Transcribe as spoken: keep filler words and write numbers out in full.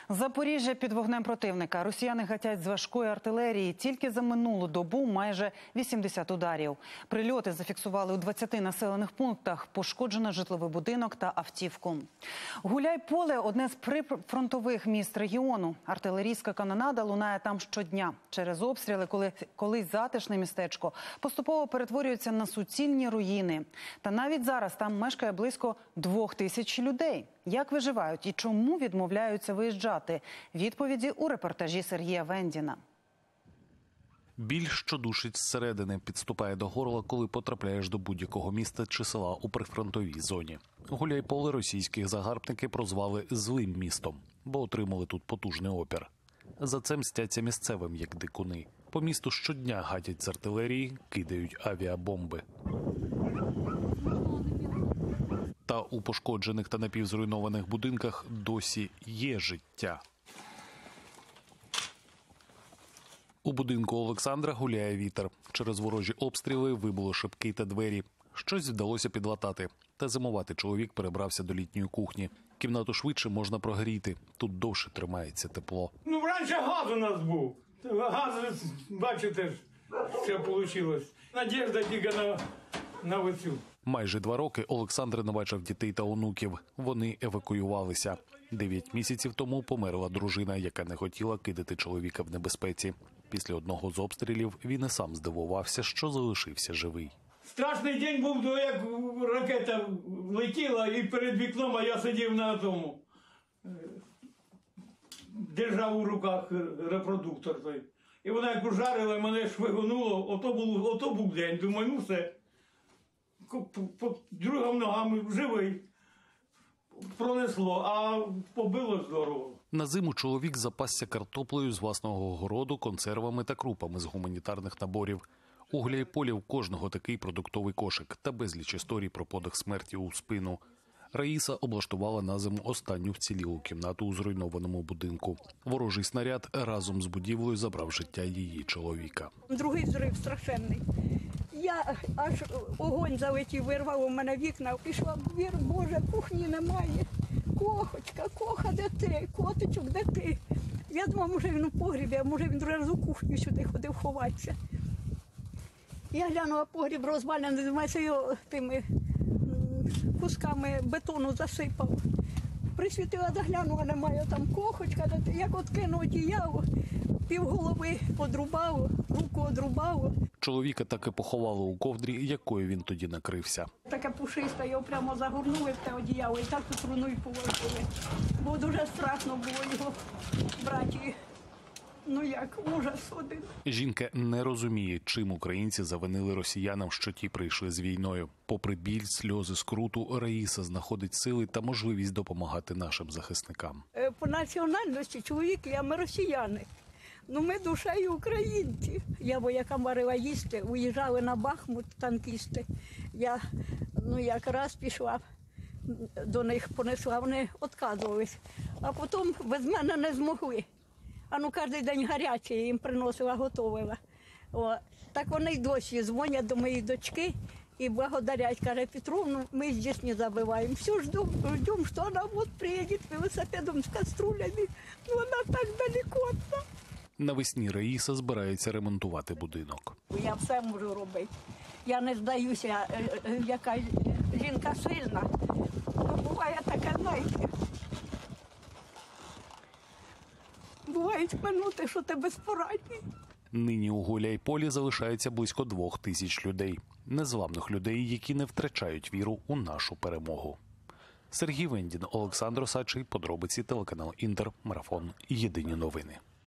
Запоріжжя під вогнем противника. Росіяни гатять з важкої артилерії. Тільки за минулу добу майже вісімдесят ударів. Прильоти зафіксували у двадцяти населених пунктах. Пошкоджено житловий будинок та автівку. Гуляйполе – одне з прифронтових міст регіону. Артилерійська канонада лунає там щодня. Через обстріли, коли колись затишне містечко, поступово перетворюється на суцільні руїни. Та навіть зараз там мешкає близько двох тисяч людей. Як виживають і чому відмовляються виїжджати? Відповіді у репортажі Сергія Вендіна. Біль, що душить зсередини, підступає до горла, коли потрапляєш до будь-якого міста чи села у прифронтовій зоні. Гуляйполе російських загарбники прозвали «злим містом», бо отримали тут потужний опір. За це мстяться місцевим, як дикуни. По місту щодня гатять з артилерії, кидають авіабомби. Та у пошкоджених та напівзруйнованих будинках досі є життя. У будинку Олександра гуляє вітер. Через ворожі обстріли вибило шибки та двері. Щось вдалося підлатати. Та зимувати чоловік перебрався до літньої кухні. Кімнату швидше можна прогріти. Тут довше тримається тепло. Ну, раніше газ у нас був. Газ, бачите, що вийшло. Надіжда тільки на, на оцю. Майже два роки Олександр не бачив дітей та онуків. Вони евакуювалися. Дев'ять місяців тому померла дружина, яка не хотіла кидати чоловіка в небезпеці. Після одного з обстрілів він і сам здивувався, що залишився живий. Страшний день був, як ракета летіла і перед вікном, а я сидів на тому. Держав у руках репродуктор той. І вона як ужарила, мене швигонуло, ото був, ото був день. Думаю, ну все. Другим ногами живий. Пронесло, а побило здорово. На зиму чоловік запасся картоплею з власного городу, консервами та крупами з гуманітарних наборів. У Гуляйполі в кожного такий продуктовий кошик та безліч історій про подих смерті у спину. Раїса облаштувала на зиму останню вцілілу кімнату у зруйнованому будинку. Ворожий снаряд разом з будівлею забрав життя її чоловіка. Другий взрив страшенний. Я аж огонь залетів, вирвав у мене вікна, пішла в двір, Боже, кухні немає. Кохочка, коха, де ти? Котичок, де ти? Я думала, може він у погрібі, а може він другий раз у кухню сюди ходив ховатися. Я глянула, погріб розвалений, думаю, його тими кусками бетону засипав. Присвітила, заглянула, немає там кохочка, де ти? Як от кинув одіяло, півголови одрубало, руку одрубало. Чоловіка так і поховало у ковдрі, якою він тоді накрився. Таке пушисте, його прямо загорнули в те одіяло і так тут руну й положили. Бо дуже страшно було його брати. Ну як, ужас один. Жінка не розуміє, чим українці завинили росіянам, що ті прийшли з війною. Попри біль, сльози, скруту, Раїса знаходить сили та можливість допомагати нашим захисникам. По національності чоловіки, а ми росіяни. Ну ми душею українці. Я воякам варила їсти, уїжджали на Бахмут танкісти. Я, ну якраз пішла до них, понесла, вони відказувались. А потім без мене не змогли. А ну кожен день гаряче, я їм приносила, готувала. О, так вони й досі дзвонять до моєї дочки і благодарять. Каже, Петровну, ми здесь не забуваємо. Все ждем, ждем, що вона от приїде велосипедом з каструлями. Ну вона так далеко. Навесні Раїса збирається ремонтувати будинок. Я все можу робити. Я не здаюся, яка жінка сильна. Ну, буває таке, знаєте. Бувають минути, що ти безпорадний. Нині у Гуляйполі залишається близько двох тисяч людей. Незламних людей, які не втрачають віру у нашу перемогу. Сергій Вендін, Олександр Осадчий, подробиці, телеканал Інтер, Марафон, Єдині новини.